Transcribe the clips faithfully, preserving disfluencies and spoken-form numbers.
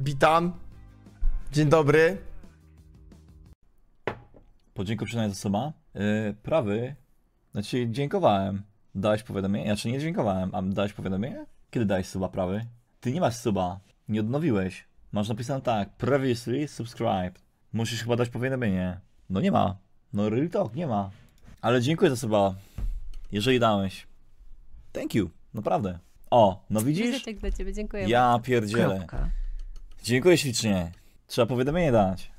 Witam. Dzień dobry. Podziękuję przynajmniej za suba. Yy, prawy. Znaczy, dziękowałem. Dałeś powiadomienie? Znaczy, nie dziękowałem. A dałeś powiadomienie? Kiedy dałeś suba, prawy? Ty nie masz suba. Nie odnowiłeś. Masz napisane tak. Previously subscribed. Musisz chyba dać powiadomienie. No nie ma. No real talk, nie ma. Ale dziękuję za suba. Jeżeli dałeś. Thank you. Naprawdę. O, no widzisz? Wizytek dla ciebie, dziękuję. Ja pierdzielę. Kropka. Dziękuję ślicznie. Trzeba powiadomienie dać.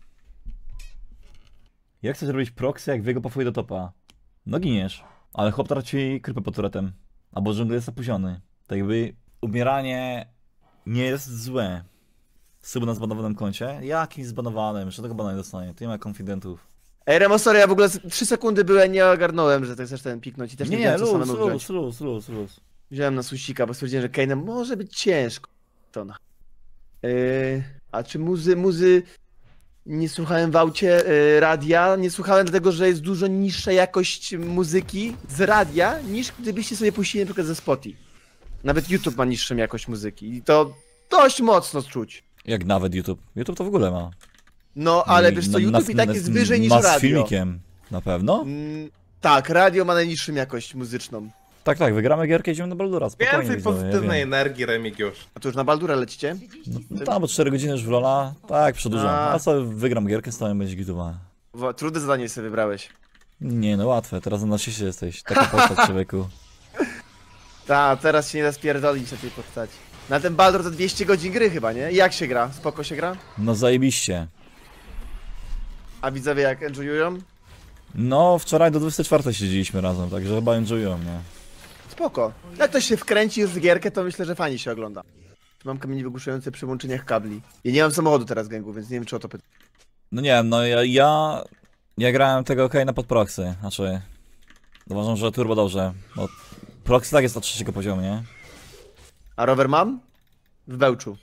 Jak chcesz robić proxy, jak wiego pafuje do topa? No giniesz. Ale chłop traci krypę pod turetem. Albo dżungler jest opóźniony. Tak jakby umieranie nie jest złe. Sub na zbanowanym koncie? Jakim zbanowanym? Jeszcze tego bana nie dostanie. Tu nie ma konfidentów. Ej, Remo, sorry, ja w ogóle trzy sekundy byłem, nie ogarnąłem, że ty chcesz ten piknąć i też nie, Nie, nie nie, wiedziałem, co luz, samemu wziąć. luz, luz, luz, luz. Wziąłem na susika, bo stwierdziłem, że Kane'em może być ciężko. To na. Yy, a czy muzy, muzy... Nie słuchałem w aucie yy, radia, nie słuchałem dlatego, że jest dużo niższa jakość muzyki z radia, niż gdybyście sobie puścili na przykład ze Spotify. Nawet YouTube ma niższą jakość muzyki i to dość mocno czuć. Jak nawet YouTube. YouTube to w ogóle ma. No, ale I wiesz co, na- YouTube na- i tak na- jest wyżej niż ma z radio. filmikiem. Na pewno? Mm, tak, radio ma najniższą jakość muzyczną. Tak, tak, wygramy gierkę i idziemy do Baldura. Spokojnie. Więcej widzowie, ja pozytywnej wiem. energii, Remigiusz. A to już na Baldura lecicie? No, no tam, bo cztery godziny już w Lola. Tak, przedłużam. A. A sobie wygram gierkę, stałem będzie gitowa. Wo- Trudne zadanie sobie wybrałeś. Nie no, łatwe. Teraz na siesie jesteś. Taka postać, człowieku. Ta, teraz się nie da spierdolić na tej postaci. Na ten Baldur to dwieście godzin gry chyba, nie? I jak się gra? Spoko się gra? No zajebiście. A widzowie jak enjoyują? No, wczoraj do dwudziestej czwartej siedzieliśmy razem, także chyba enjoyują, nie? Spoko. Jak ktoś się wkręci już w gierkę, to myślę, że fajnie się ogląda. Mam kamienie wygłuszające przy łączeniach kabli. Ja nie mam samochodu teraz, gęgu, więc nie wiem, czy o to pytam. No nie wiem, no ja... Ja, ja grałem tego okej na pod proxy. Znaczy... Uważam, że turbo dobrze. Bo proxy tak jest na trzeciego poziomu, nie? A rower mam? W Bełczu.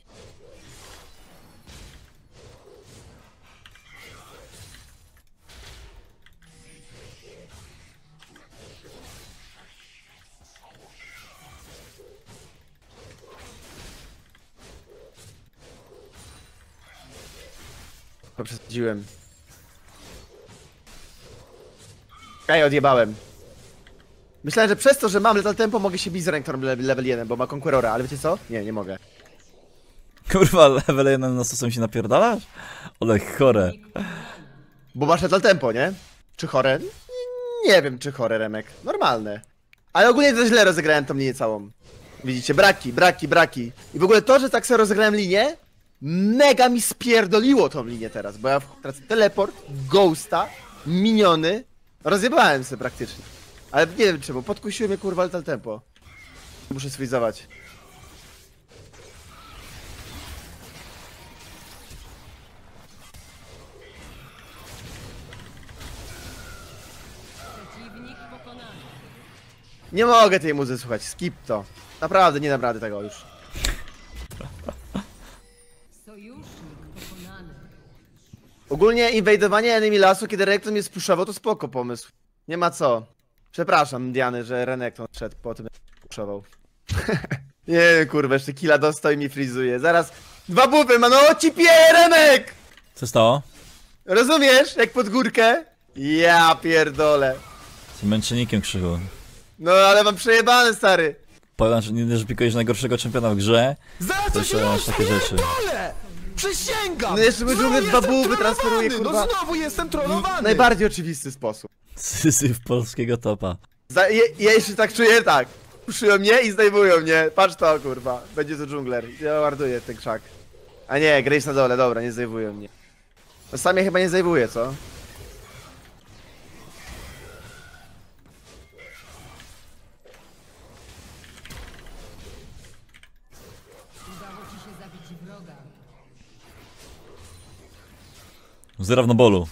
Poprzesadziłem. Kaj, odjebałem. Myślałem, że przez to, że mam Lethal Tempo, mogę się bić z Renektorem level, level jeden, bo ma Conquerora, ale wiecie co? Nie, nie mogę. Kurwa, level jeden na stosem się napierdalasz? Ale chore. Bo masz Lethal Tempo, nie? Czy chore? Nie wiem, czy chore, Remek. Normalne. Ale ogólnie to źle rozegrałem tą linię całą. Widzicie, braki, braki, braki. I w ogóle to, że tak sobie rozegrałem linię, mega mi spierdoliło tą linię teraz, bo ja tracę teleport, ghosta, miniony, rozjebałem sobie praktycznie. Ale nie wiem czemu, podkusiło mnie kurwa Lethal Tempo. Muszę sfrizować. Nie mogę tej muzy słuchać, skip to. Naprawdę nie dam rady tego już. Ogólnie inwajdowanie enemy lasu, kiedy Renekton mnie spuszował, to spoko pomysł. Nie ma co. Przepraszam, Diany, że Renekton szedł po tym, jak spuszował. Nie wiem, kurwa, jeszcze killa dostał i mi frizuje. Zaraz dwa bufy, ma, no ci pije, Remek! Co stało? Rozumiesz? Jak pod górkę? Ja pierdolę. Z męczennikiem krzyku. No ale mam przejebane, stary. Powiem, że nie że pikujesz najgorszego czempiona w grze. Zaraz To coś jeszcze masz takie rzeczy. pierdolę! Przysięgam! No jeszcze mój Znowu dżungler dwa jestem buły transferuje, trollowany! kurwa. No znowu jestem trollowany! Najbardziej oczywisty sposób. Syzyf polskiego topa. Za, je, ja jeszcze tak czuję, tak. Puszują mnie i zdejmują mnie. Patrz to, kurwa. Będzie to dżungler. Ja ładuję ten krzak. A nie, Grace na dole, dobra, nie zdejmują mnie. No sam ja chyba nie zdejmuję, co? Zero na bolu.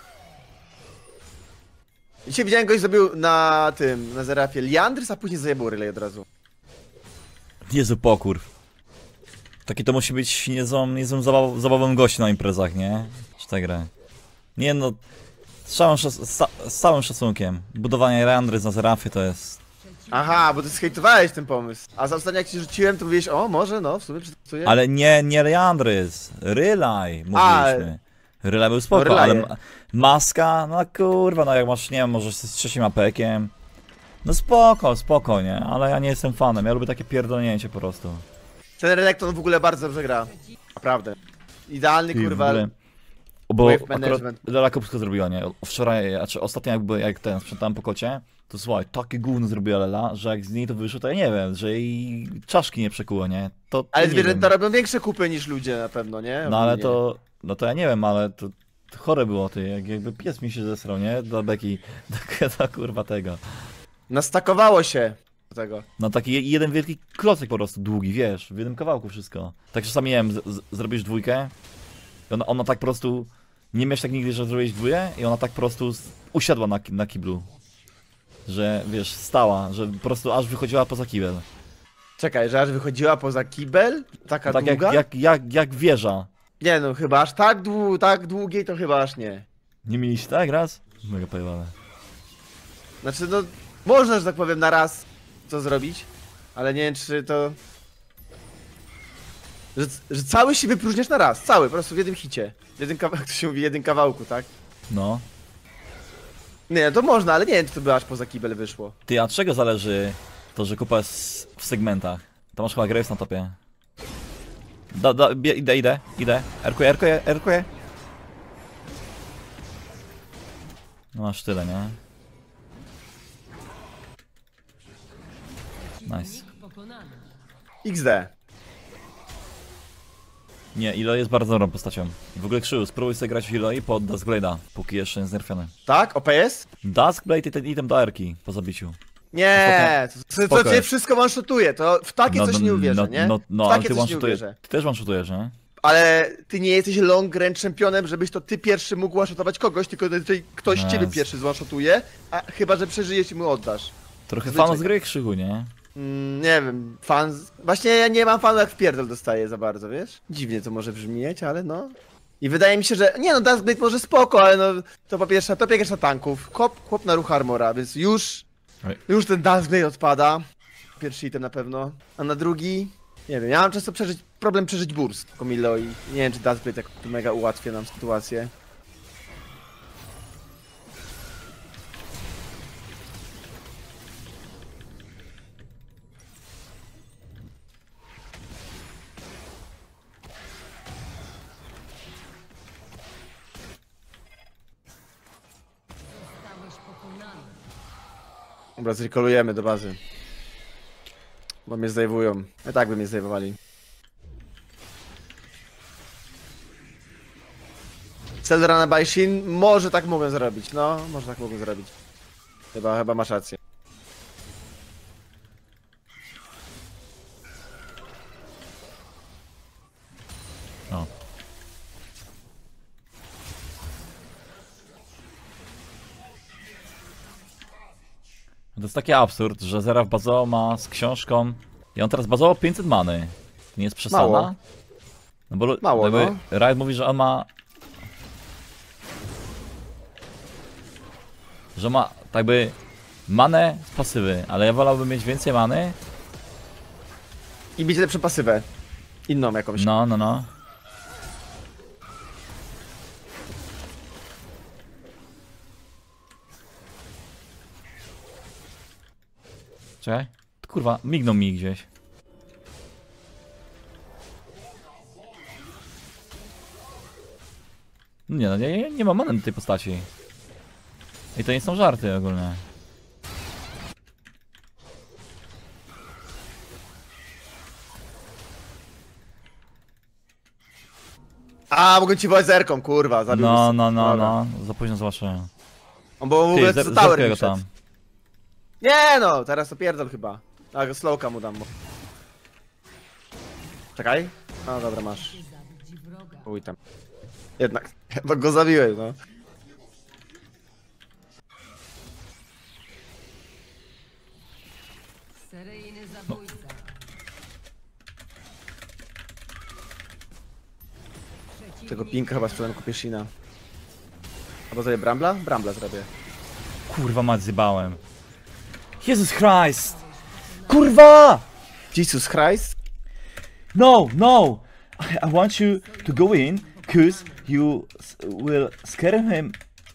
Dzisiaj widziałem goś zrobił na tym, na Zerafie Liandrys, a później zajebał relay od razu. Jezu, pokur. Taki to musi być niezłą, niezłą zabaw zabawą gości na imprezach, nie? Czy ta gra? Nie no, z całym, z, z całym szacunkiem. Budowanie Liandrys na Zerafie to jest... Aha, bo ty skejtowałeś ten pomysł. A za ostatnio jak ci rzuciłem, to mówiłeś, o może, no, w sumie przetestuję. Ale nie, nie Leandrys, Rylaj mówiliśmy. Rylaj był spoko, No, ale Rylaje. ma maska, no kurwa, no jak masz, nie wiem, może z trzecim apekiem. No spoko, spoko, nie, ale ja nie jestem fanem, ja lubię takie pierdolnięcie po prostu. Ten Renekton w ogóle bardzo dobrze gra. Naprawdę. Idealny, Ty, w kurwa. ogóle- Bo wave akurat management. Lela Kupsko zrobiła, nie? Wczoraj, znaczy ostatnio jakby jak ten sprzątałem po kocie, to słuchaj, takie gówno zrobiła Lela, że jak z niej to wyszło, to ja nie wiem, że jej czaszki nie przekuło, nie? To, to Ale nie zwierzęta wiem. robią większe kupy niż ludzie na pewno, nie? No ale Ogólnie. to, no to ja nie wiem, ale to, to chore było, ty, jak, jakby pies mi się zesrał, nie? Dla Beki, do, do kurwa tego. Nastakowało się do tego. No taki je- jeden wielki klocek po prostu długi, wiesz, w jednym kawałku wszystko. Tak czasami, nie wiem, z, z, zrobisz dwójkę i ona, ona tak po prostu, nie miałeś tak nigdy, że zrobiłeś dwójkę i ona tak po prostu z, usiadła na, ki- na kiblu. Że, wiesz, stała, że po prostu aż wychodziła poza kibel. Czekaj, że aż wychodziła poza kibel? Taka Tak jak, długa? jak, jak, jak wieża. Nie no, chyba aż tak, dłu tak długiej to chyba aż nie. Nie mieliście tak raz? Mega pojebane. Znaczy no, można, że tak powiem, na raz to zrobić, ale nie wiem czy to... Że, że cały się wypróżniasz na raz, cały, po prostu w jednym hicie. W jednym kawałku, to się mówi, jednym kawałku, tak? No. Nie, to można, ale nie wiem czy to by aż poza kibel wyszło. Ty, a od czego zależy to, że kupa jest w segmentach? To masz chyba Graves na topie. Da, da, bie, idę, idę, idę. Erkuję, erkuję, erkuję. No masz tyle, nie? Nice. iks de. Nie, Ilo jest bardzo dobrą postacią. W ogóle Krzył, spróbuj sobie grać w Iloi pod Duskblade'a, póki jeszcze nie znerfiony. Tak? O P jest? Duskblade i ten item do Erki po zabiciu. Nie, to, to, to Spoko cię jest. wszystko one-shotuje, to w takie coś nie uwierzę, no, nie? No, no w ale takie ty, coś nie one-shotujesz- uwierzę. ty też one-shotujesz, nie? Ale ty nie jesteś long range championem, żebyś to ty pierwszy mógł one-shotować kogoś, tylko tutaj ktoś No ciebie jest. pierwszy zone-shotuje, a chyba, że przeżyjesz i mu oddasz. Trochę Zwyczaj. fan z gry Krzychu, nie? Mm, nie wiem, fan... z- Właśnie ja nie mam fanu jak w pierdol dostaję za bardzo, wiesz? Dziwnie to może brzmieć, ale no... I wydaje mi się, że... Nie no, Duskblade może spoko, ale no... To po pierwsze, to pierwsza tanków, chłop, chłop na ruch armora, więc już... Oj. Już ten Duskblade odpada. Pierwszy item na pewno. A na drugi... Nie wiem, ja mam często przeżyć... problem przeżyć burst Komilo i nie wiem, czy Duskblade jak to mega ułatwia nam sytuację. Dobra, zrekolujemy do bazy. Bo mnie zdejwują. I tak by mnie zdejwowali. Celdra na Baishin? Może tak mogą zrobić, no, może tak mogą zrobić. Chyba, chyba masz rację. O. To jest taki absurd, że Zeraf bazował ma z książką i on teraz bazował pięćset many. Nie jest przesada? Mało. No bo Mało, jakby no. Riot mówi, że on ma... Że ma tak by manę z pasywy, ale ja wolałbym mieć więcej many. I mieć lepszą pasywę. Inną jakąś. No, no, no. Czekaj. Kurwa, mignął mi gdzieś. Nie no, nie, nie ma many do tej postaci. I to nie są żarty ogólnie. A, mogę ci wołać zerką, kurwa, zabił No, mnie. no, no, Dobra. no. Za późno zobaczyłem. On bo w Ty, ogóle zer- co tower zerkaj mi go szedł. tam. Nie no, teraz to pierdol chyba. A, slowka mu dam. Bo... Czekaj. No dobra, masz. Uj tam. Jednak, bo go zabiłeś, no. Seryjny zabójca. Tego pinka chyba sprzedam kupię Shina. Albo zrobię Brambla? Brambla zrobię. Kurwa mać, zjebałem. Jezus Christ! kurwa! Jesus Christ. No, no! I, I want you to go in, cause you s- will scare him.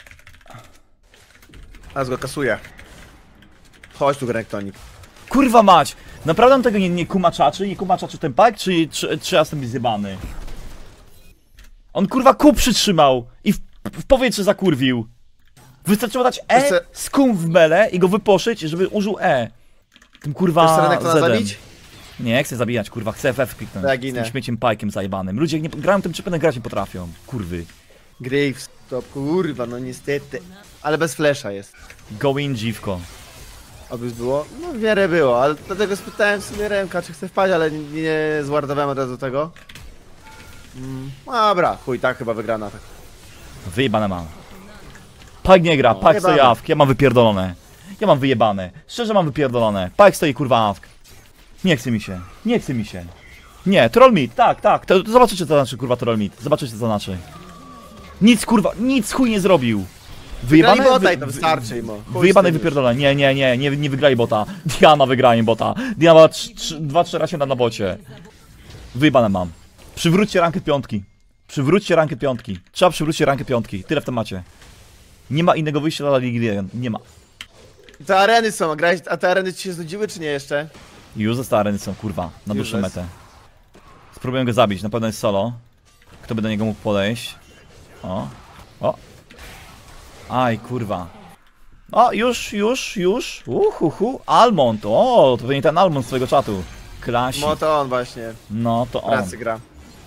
A go kasuje. Chodź tu, Renektonik. Kurwa mać! Naprawdę on tego nie, nie kuma czaczy? Nie kuma czaczy ten pike, czy, czy, czy ja jestem zjebany? On kurwa kół przytrzymał i w, w powietrze zakurwił. Wystarczyło dać E, Chcesz- skum w mele i go wyposzyć, żeby użył E. Tym kurwa Chcesz Renektona Zedem. zabić? Nie, chcę zabijać, kurwa, chcę F F kliknąć. Ja Z ginę. tym śmieciem pajkiem zajebanym. Ludzie jak nie grają tym czypem, grać nie potrafią. Kurwy. Graves, to kurwa, no niestety. Ale bez flesza jest. Go in, dziwko. Obyś było? No w miarę było, ale dlatego spytałem w sumie Remka, czy chce wpaść, ale nie, nie złardowałem od razu tego. Mm, dobra, chuj, tak chyba wygrana. Tak. Wyjebane mam. Pike nie gra, Pike stoi wyjebane. awk, ja mam wypierdolone. Ja mam wyjebane. Szczerze mam wypierdolone. Pike stoi kurwa awk. Nie chce mi się. Nie chce mi się. Nie, troll meat, tak, tak. To, to zobaczycie co znaczy kurwa troll meat. Zobaczycie co znaczy. Nic kurwa, nic chuj nie zrobił. Wygrali Wyjebane, bota i wy- to wy- wystarczy im. o. Chuj Wyjebane z tym już. wypierdolone. Nie, nie, nie, nie, nie wygrali bota. Diana wygrała im bota. Diana ma dwa trzy razy na bocie. Wyjebane mam. Przywróćcie rankę piątki. Przywróćcie rankę piątki. Trzeba przywrócić rankę piątki. Tyle w temacie. Nie ma innego wyjścia dla Ligi Legend. Nie ma. Te areny są, a, grałeś, a te areny ci się znudziły, czy nie jeszcze? Już ze stare są kurwa. Na dłuższą Useless. metę. Spróbuję go zabić. Na pewno jest solo. Kto by do niego mógł podejść? O. O. Aj kurwa. O, już, już, już. Uhuhu. Almond. O, to pewnie ten Almond z twojego czatu. Klasik. No to on właśnie, No to on. pracy gra.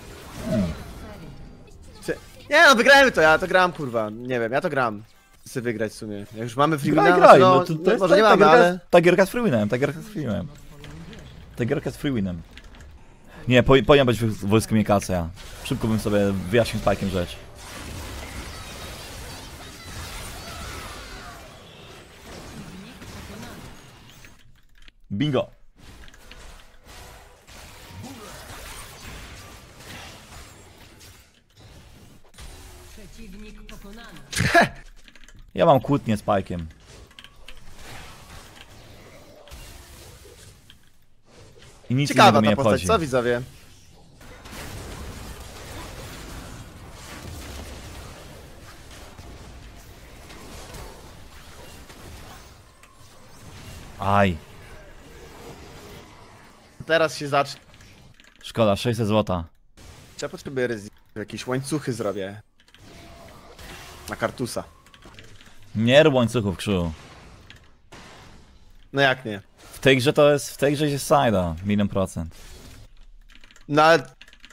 Czy- Nie no, wygrajmy to, ja to gram kurwa, nie wiem, ja to gram. Chcę wygrać w sumie. Jak już mamy free Graj, wina, graj. no, No, to, to jest może ta, nie ta, mamy, gierka, ale... ta gierka z free winem. Ta gierka z free winem. Ta gierka z free winem. Nie, po, powinien być w- wojskiem Jekacja. Szybko bym sobie wyjaśnił z Pajkiem rzecz. Bingo. Ja mam kłótnię z Pajkiem. I nic Ciekawa innego mnie ta nie postać, obchodzi. co widzowie? Aj, Teraz się zacznie. szkoda, sześćset złota. Ja potrzebuję rezi... Jakieś łańcuchy zrobię. Na kartusa. Nie rób łańcuchów, krzu. No jak nie? W tej grze to jest, w tej grze jest sajda, milion procent. No ale...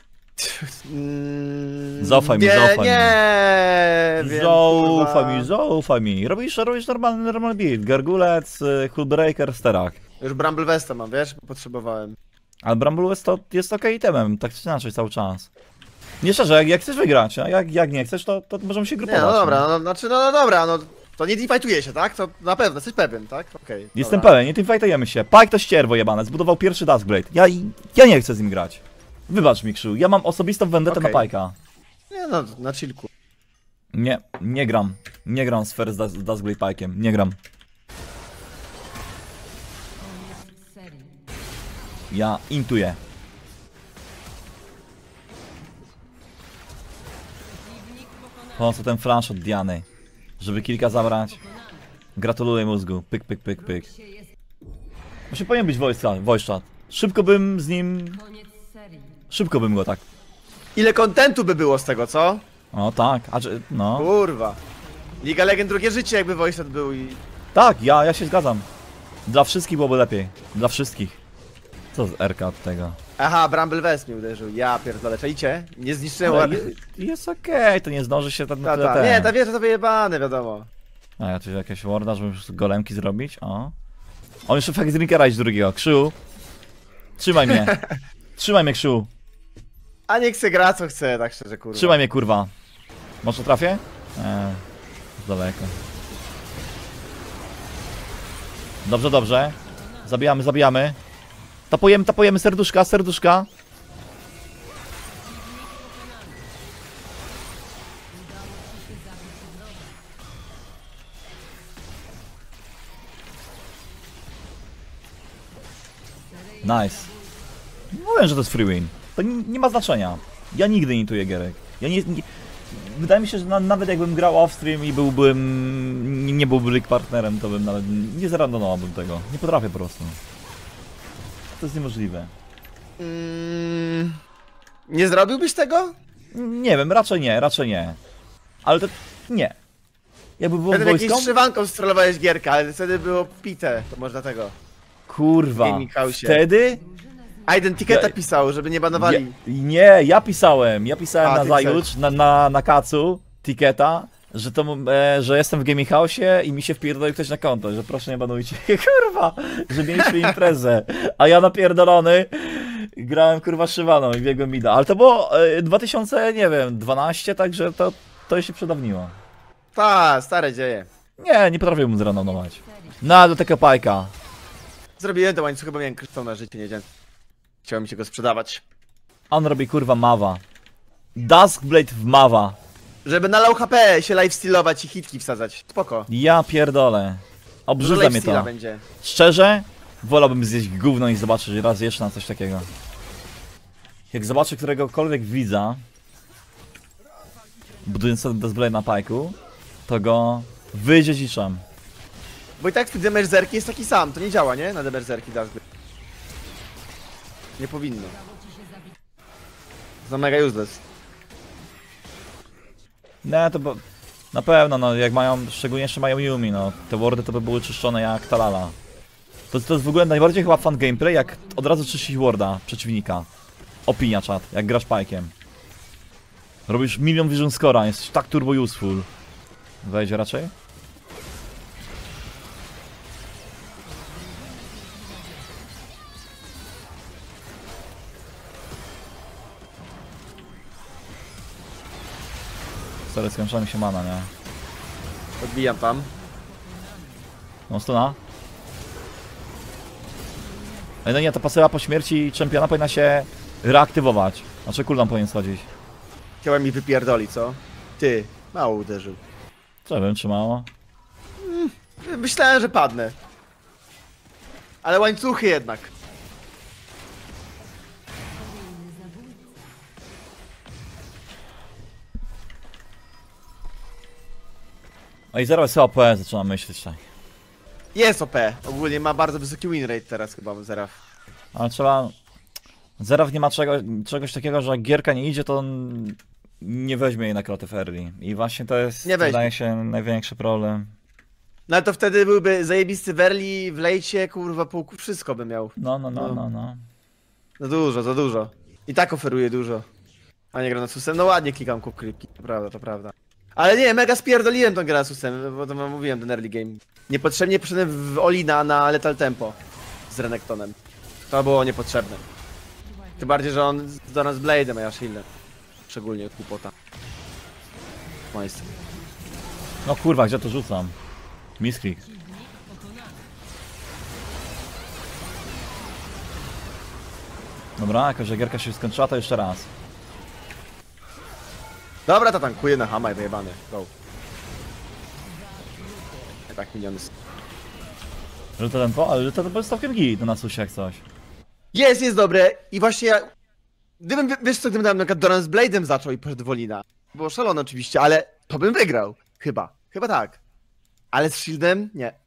Mm, Zaufaj mi, nie, zaufaj mi. Nie, wiem, Zaufaj kurwa. mi, zaufaj mi. Robisz, robisz normalny, normalny beat. Gargulec, y, Hullbreaker, Sterak. Już Bramble Vesta mam, wiesz? Bo potrzebowałem. Ale Bramble West to jest okej itemem, tak czy inaczej cały czas. Nie szczerze, jak, jak chcesz wygrać, a jak, jak nie chcesz, to, to możemy się Nie, grupować. no dobra, no, znaczy, no, no dobra, no... To nie teamfightuje się, tak? To na pewno, jesteś pewien, tak? Okej. Jestem dobra. pewien, nie teamfightujemy się. Pike to ścierwo jebane, zbudował pierwszy Duskblade. Ja, ja nie chcę z nim grać. Wybacz mi, Krzył, ja mam osobistą vendetę Okej. na Pike'a. Nie no, na chillku. Nie, nie gram. Nie gram z First Das- Duskblade Pike'iem, nie gram. Ja intuję. Po co ten flash od Diany? Żeby kilka zabrać? Gratuluję mózgu. Pyk, pyk, pyk, pyk. Właśnie powinien być voice, voice chat. Szybko bym z nim... Szybko bym go tak... Ile kontentu by było z tego, co? O tak, a czy... no... Kurwa. Liga Legend drugie życie jakby Voice był i... Tak, ja, ja się zgadzam. Dla wszystkich byłoby lepiej. Dla wszystkich. Co z R K od tego? Aha, Bramble West mi uderzył. Ja pierdolę, czajcie? Nie zniszczyłem... Ale je, jest okej, to nie zdąży się tam na Ta, tyle ta. ten. Nie, ta wieża to wyjebane, wiadomo. A ja tu jakieś warda, żeby już golemki zrobić, o. On jeszcze fakt z Drinkera iść drugiego. Krzył. Trzymaj mnie. Trzymaj mnie, Krzył. A niech se gra co chce, tak szczerze, kurwa. Trzymaj mnie, kurwa. Może trafię? Eee, z daleko. Dobrze, dobrze. Zabijamy, zabijamy. Tapujemy, tapujemy, serduszka, serduszka. Nice. Mówię, że to jest free win. To nie, nie ma znaczenia. Ja nigdy nie intuję gierek. Ja nie, nie... Wydaje mi się, że na, nawet jakbym grał off-stream i byłbym... Nie, nie byłbym league partnerem, to bym nawet... Nie zarandomowałbym tego. Nie potrafię po prostu. To jest niemożliwe. Mm, nie zrobiłbyś tego? Nie wiem, raczej nie, raczej nie. Ale to... nie. Jakby było Wtedy jakąś wojską... strzywanką strollowałeś gierkę, ale wtedy było pite, to może dlatego. Kurwa. Gaming House'ie. Wtedy... Aiden Tiketa Ja- pisał, żeby nie banowali. Ja, nie, ja pisałem, ja pisałem A, na ty zajutrz, na, na, na kacu, Tiketa, że to, e, że jestem w Gaming House'ie i mi się wpierdolił ktoś na konto, że proszę nie banujcie, kurwa, że mieliśmy imprezę, a ja napierdolony grałem kurwa Szywaną i biegłem mida, ale to było e, dwa tysiące, nie wiem, dwanaście, także to, to się przedawniło. Ta, stare dzieje. Nie, nie potrafiłem mu zrandomować. No, do tego pajka. Zrobiłem to łańcuch, chyba miałem kryształ na życie, nie wiem. Chciałem się go sprzedawać. On robi kurwa mawa. Duskblade w mawa. Żeby na low H P się lifestealować i hitki wsadzać. Spoko. Ja pierdolę. Dużo Obrzydza mnie lifesteala to. będzie. Szczerze, wolałbym zjeść gówno i zobaczyć raz jeszcze na coś takiego. Jak zobaczę któregokolwiek widza, budując sobie Duskblade na pajku, to go wydziedziczam. Bo i tak twój damage zerki jest taki sam, to nie działa, nie? Na damage zerki dasz. Nie powinno. To mega useless. Nie, to bo... Na pewno, no, jak mają, szczególnie jeszcze mają Yumi, no, te wardy to by były czyszczone jak talala. To, to jest w ogóle najbardziej chyba fan gameplay, jak od razu czyścić warda przeciwnika. Opinia czat, jak grasz pajkiem. Robisz milion vision score'a, jesteś tak turbo useful. Wejdzie raczej? Sorry, skończyła mi się mana, nie? Odbijam tam. No stuna. Ej, no nie, ta pasywa po śmierci czempiona powinna się reaktywować. Znaczy cooldown powinien schodzić. Chciałem mi wypierdoli, co? Ty, mało uderzył. Co wiem, czy mało? Myślałem, że padnę. Ale łańcuchy jednak. O i zero jest O P, zaczynam myśleć tak. Jest O P. Ogólnie ma bardzo wysoki win rate teraz chyba Zeraf. Ale trzeba... Zeraf nie ma czego, czegoś takiego, że jak gierka nie idzie, to on nie weźmie jej na kreatyw early. I właśnie to jest, Nie weźmie. wydaje się, największy problem. No ale to wtedy byłby zajebisty Verli w lejcie, kurwa, pół, wszystko by miał. No, no, no, No. no, no. Za dużo, za dużo. I tak oferuje dużo. A nie Granasusem, no ładnie klikam kukrywki, to prawda, to prawda. Ale nie, mega spierdoliłem tą Granasusem, bo to wam mówiłem, ten early game. Niepotrzebnie poszedłem w Olina na Lethal Tempo z Renektonem. To było niepotrzebne. Tym bardziej, że on do nas Blade'em, a ja Shieldem. Szczególnie kłopota. Majster. No kurwa, gdzie to rzucam? Misklik. Dobra, jako że gierka się skończyła, to jeszcze raz. Dobra, to tankuje na Hama i wyjebany. Go. I tak miniony. Że to tempo, ale że to jest całkiem git na nasusie jak coś. Jest, jest dobre i właśnie ja... Gdybym, wie- wiesz co, gdybym tam na przykład Doran z Blade'em zaczął i poszedł Wolina. Było szalone oczywiście, ale to bym wygrał. Chyba. Chyba tak. Ale z Shieldem? Nie.